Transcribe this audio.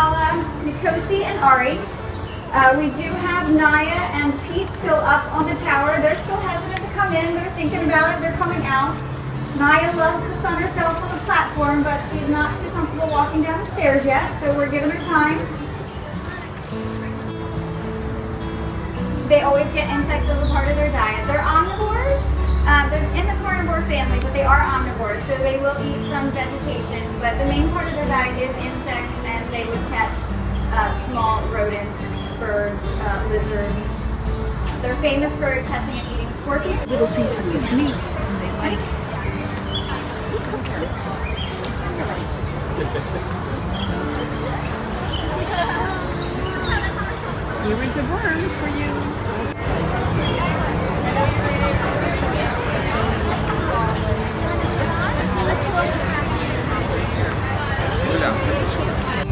Lala, Nikosi, and Ari. We do have Naya and Pete still up on the tower. They're still hesitant to come in. They're thinking about it. They're coming out. Naya loves to sun herself on the platform, but she's not too comfortable walking down the stairs yet, so we're giving her time. They always get insects as a part of their diet. They're omnivores. They're in the carnivore family, but they are omnivores, so they will eat some vegetation. But the main part of their diet is insects, and they would catch small rodents, birds, lizards. They're famous for catching and eating scorpions. Little pieces of meat, and they like carrots. Here is a worm for you. 2两只不是。